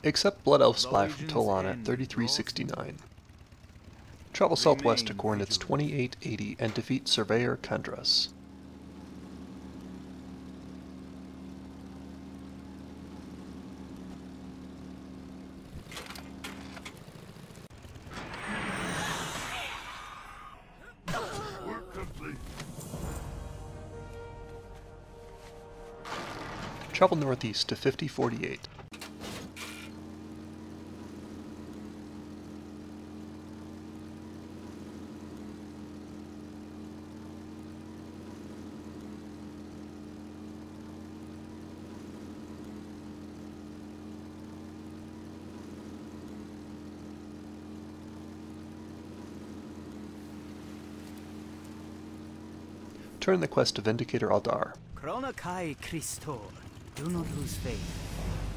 Accept Blood Elf Spy from Tolan at 3369. Travel southwest to coordinates 2880 and defeat Surveyor Kendras. Travel northeast to 5048. Turn the quest to Vindicator Aldar. Krona Kai Christor. Do not lose faith.